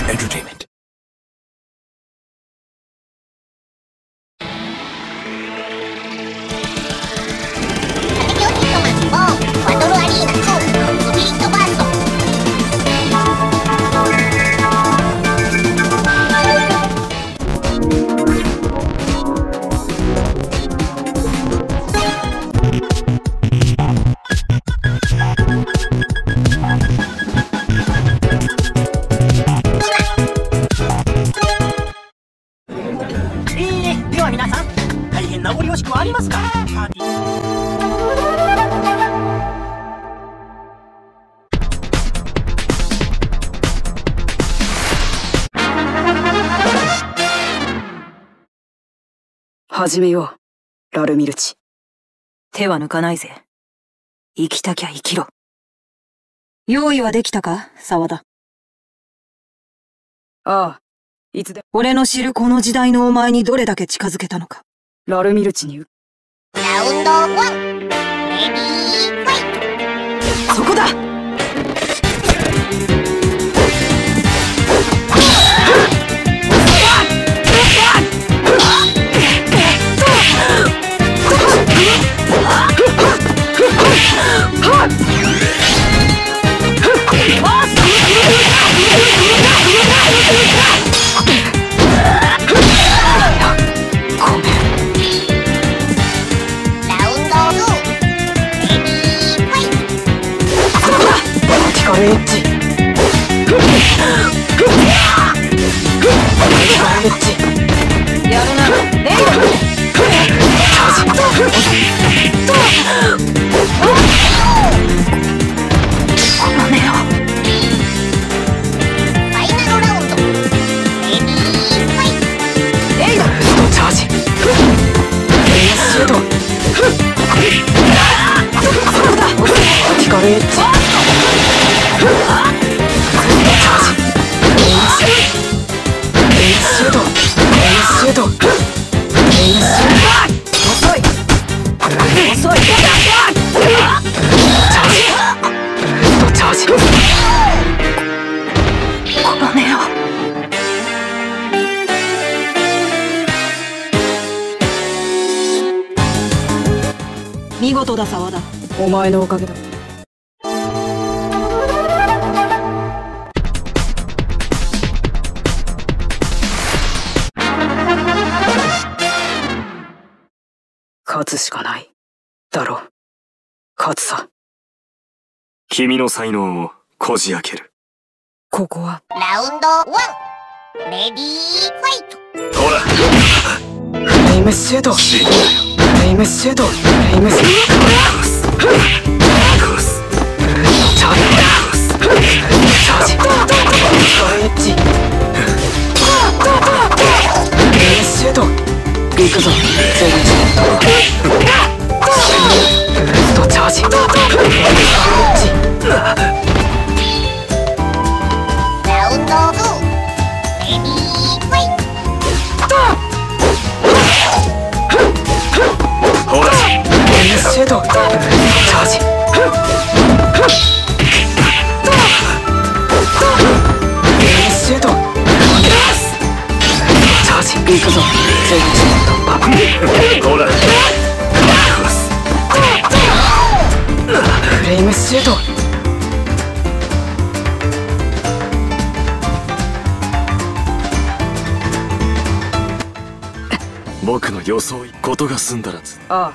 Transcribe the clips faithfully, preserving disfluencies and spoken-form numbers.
Entertainment. バトルアリーナツースピリットバースト。 えー、では皆さん、大変名残惜しくはありますが、パーティー始めよう、ラルミルチ。 手は抜かないぜ。生きたきゃ生きろ。用意はできたか、沢田。 ああ、いつで。 俺の知るこの時代のお前にどれだけ近づけたのか。 ラルミルチに。 ラウンドワン、レディーファイト。 そこだ。 エッジやるな、レイドこのネオファイナルラウンド、レディーファイト。 レイドチャージレイシュートそうだティカルエッジ見事だ沢田。 お前のおかげだ。勝つしかないだろう。勝つさ。 君の才能をこじ開ける。 ここはラウンドワン、レディーファイト。 ほらフレイムシュート死んだよ。 フレイムシュートフレイムシュートコースチャージチャージエッジフレイムシュート行くぞゼロチストチャージエッジラウンドツー、レディーファイト。 ほらシュートチャージシュートチャージ行くぞゼロチ突破ほらフレイムシュート僕の予想ことが済んだらず。 ああ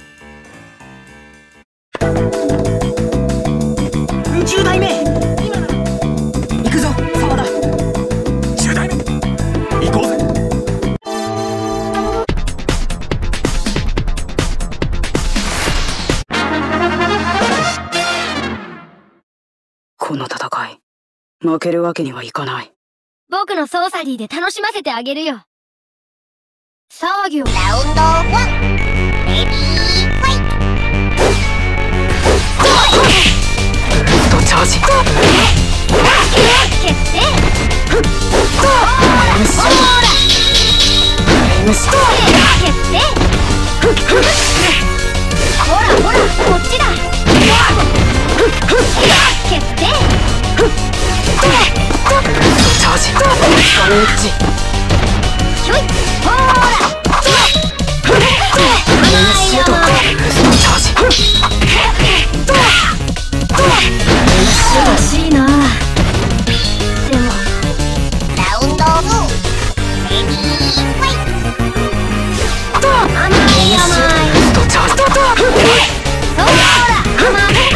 じゅう代目、今だ。 行くぞ沢田。 じゅう代目行こうぜ。 この戦い負けるわけにはいかない。 僕のソーサリーで楽しませてあげるよ。騒ぎを。 ラウンドワン、レディーファイト。 ストチャージ決定。 フレイムシュートフレイムシュート決定。ほらほらこっちだ。決定。 ストチャージ壁エッジ。 ひょいほーらメインシュート。ブーストチャージ。メインシュート。 欲しいな。でもラウンドオフレディーファイト。 甘い甘い。 ブーストチャージ。 ほら甘い。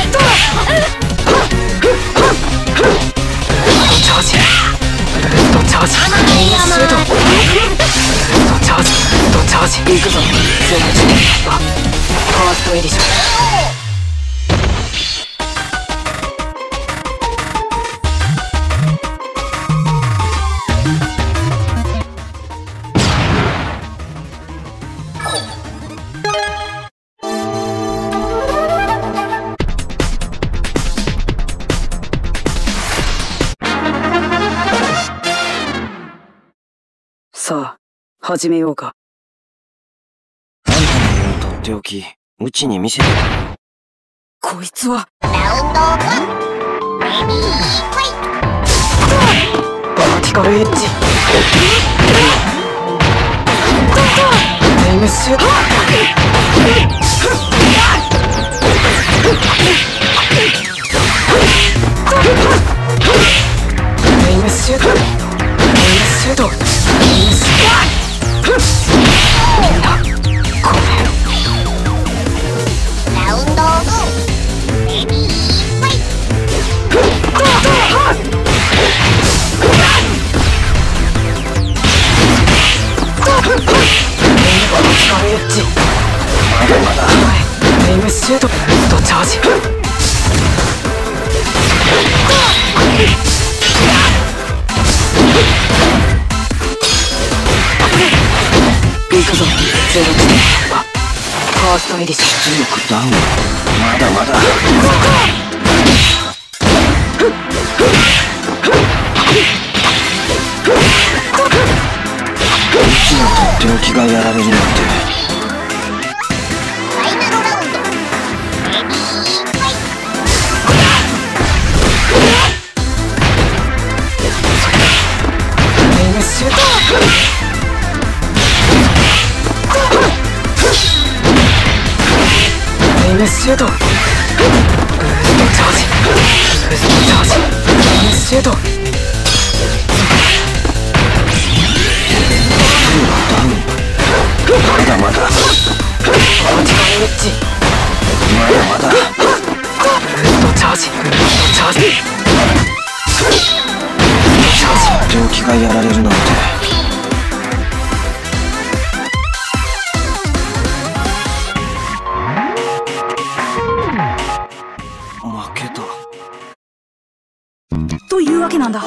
チャージ。ブーストチャージ。メインシュート。ブーストチャージ。ブーストチャージ。行くぞ。ゼロいち。あ、ファーストエディション。さあ、始めようか。 あんたの言うとっておき、うちに見せてくれ。 こいつはラウンドワンレディーファイト。 バーティカルエッジ。エイムシュート。エイムシュート。エイムシュート。エイムシュート。みんなこれラウンドオフレディーファイト。 バーティカルエッジ。まだまだエイムシュート。ブーストチャージ。行くぞ。ゼロいち。あ、ファーストエディション。 出力ダウン。まだまだ。うちのとっておきがやられるなんて。 ファイナルラウンドレディーファイト。 エイムシュート。エイムシュート。ブーストチャージ。ブーストチャージ。エイムシュート。 まだまだ。 バーティカルエッジ。 まだまだ。 ブーストチャージ。ブーストチャージ。ブーストチャージ。 病気がやられるなんて。負けた。 というわけなんだ。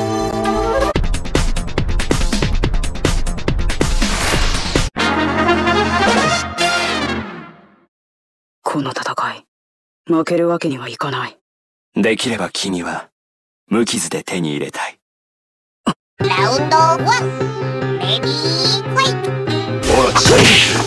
この戦い、負けるわけにはいかない。 できれば君は無傷で手に入れたい。 ラウンドワンレディーファイト。 おらちエ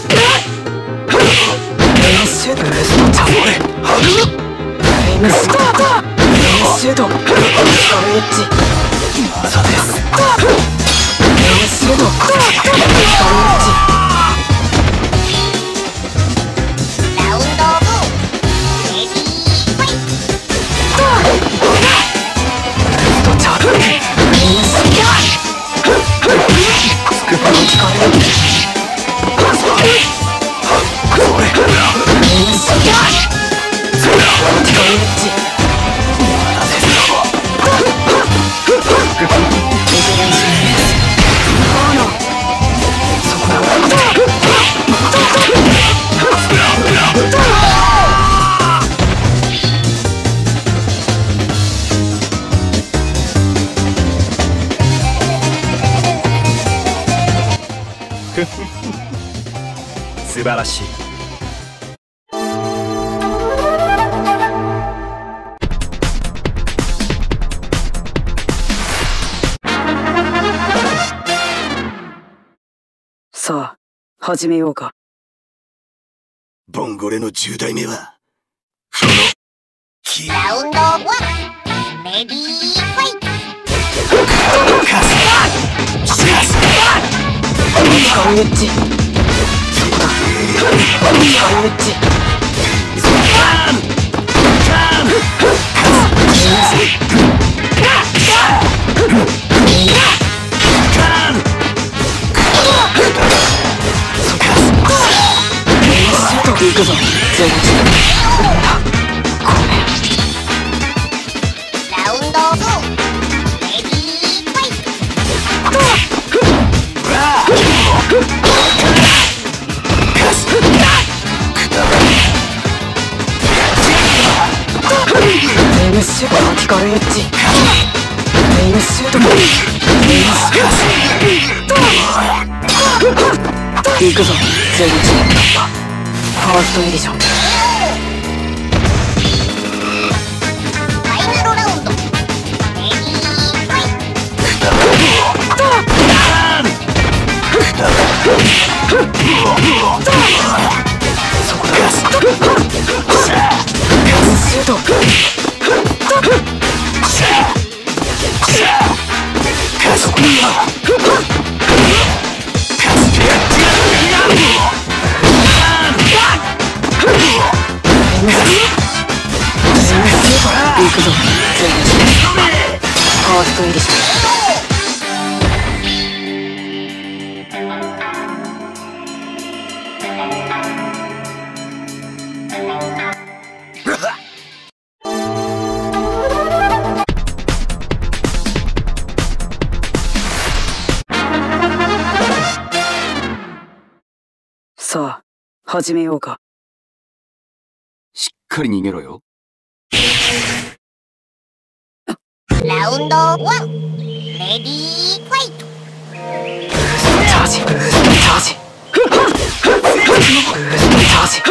イムシュート。ブーストチャージ。エイムシュート。エイムシュート。バーティカルエッジ。 まだです。 エイムシュート。バーティカルエッジ。 ラウンドオフレディーファイト。 ブーストチャージ。エイムシュート。バーティカルエッジ。エイムシュート。エイムシュート。バーティカルエッジ。そこだ。 素晴らしい。 さあ、始めようか。 ボンゴレの十代目はこのキラウンドワンレディーファイト。 カルエッジ。そこだ。カルエッジ。そこだ。行くぞ、全部。ごめん。 ラウンドオフレディーファイレイムシュート、バーティカルエッジ。レイムシュート、レイムシュート。行くぞ、全部。ファーストエディション。 ファイナルラウンドレディーファイそこだ。シュート。そこだ。行くぞ、全部。ファーストエディション。さあ、始めようか。 しっかり逃げろよ。 ラウンドワンレディーファイト。 チャージ、チャージ、チャージ。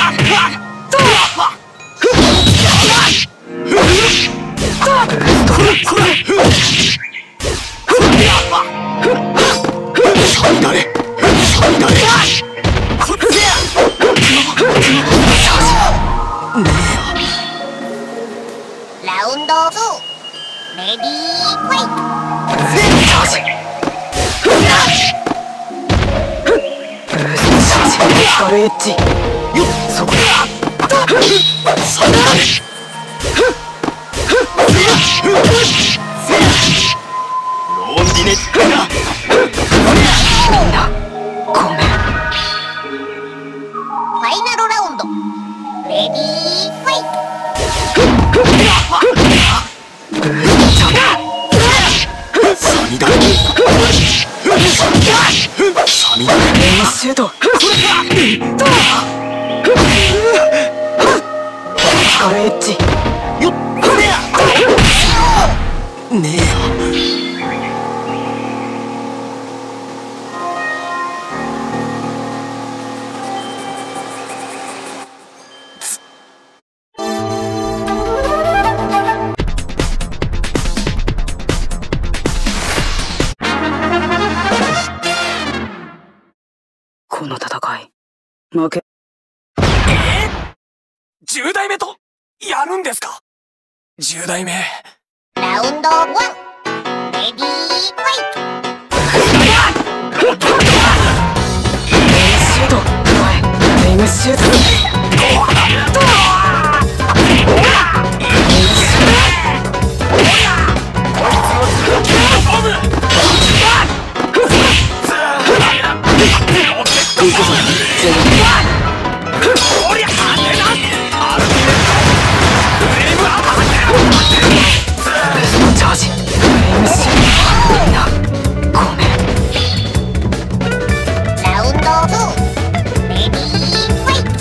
誰ラウンドツーレディーファイト。 チャージ。カルエッジ。そこだ。 ロンディネットだ。 みんなごめん。 ファイナルラウンドレディーファイト。 サミダサミダレイシュート。カルエッジ。 ねえよ。 この戦い負け。 えー、十代目とやるんですか？十代目。 ラウンドワンレディーファイト。 レイシュート。前レイムシュート。行くぞ、全部。チャージ。レイムシュート。みんなごめん。 ラウンドツーレディーファイト。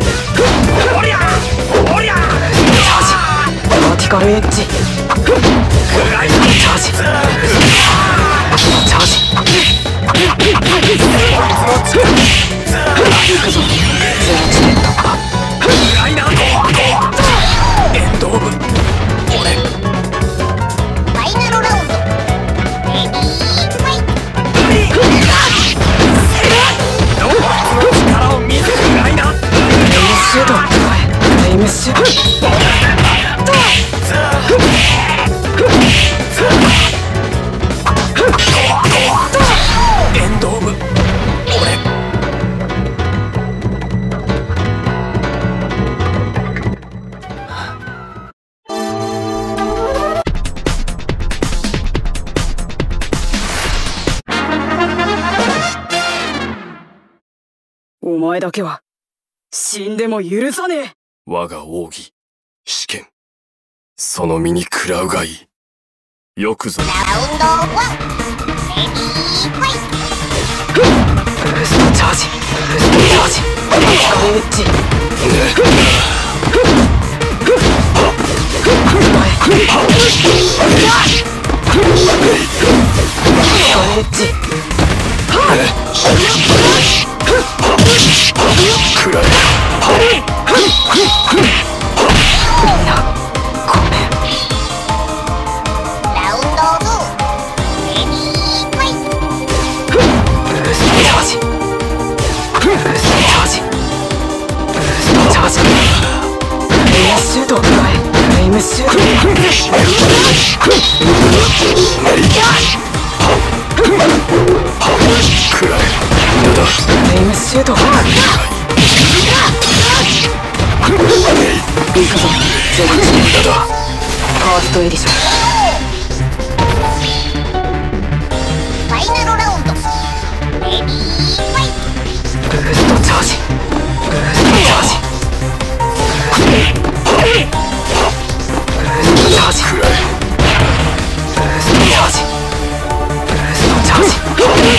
チャージ。バーティカルエッジ。チャージ。チャージ。行くぞ、全地点突破。 エンドオブ俺。 ファイナルラウンドレディーファイト。 力を見せてくらいな。 レイムシュート。レイムシュート。 お前だけは死んでも許さねえ。 我が奥義、試験、その身に食らうがいい。よくぞ。 ラウンドワン、レディーファイト。 ブーストチャージ、ブーストチャージ、光エッジ。光エッジ。 くらえ。 みんなごめん。 ラウンドツー、レディーファイト。 ブーストチャージ、ブーストチャージ、ブーストチャージ。フレイムシュートを加え、フレイムシュート。 くらえ。だだ。 フレイムシュート。行くぞ、ゼロチーム。 だだ。 ファーストエディション。 ファイナルラウンド、レディーファイト。 ブーストチャージ、ブーストチャージ、ブーストチャージ、 くらえ。 ブーストチャージ、ブーストチャージ。ブー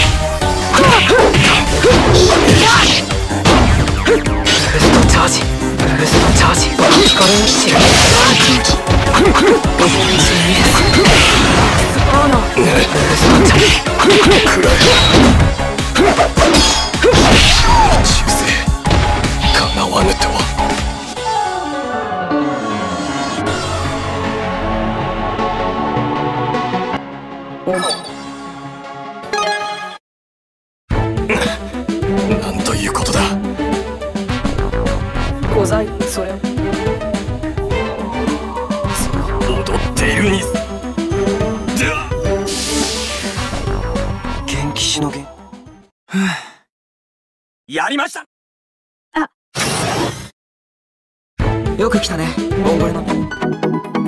ストチャージ、ブーストチャージ。光エッジ。ブーストチャージ。 くらえ。忠誠、かなわぬとは。なんということだ。 ござい、それ。 踊っているに。 元気しのげ。 やりました。 よく来たね、ボンゴレの。